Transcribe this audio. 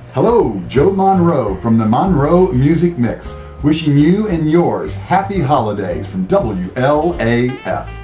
Hello, Joe Monroe from the Monroe Music Mix, wishing you and yours happy holidays from WLAF.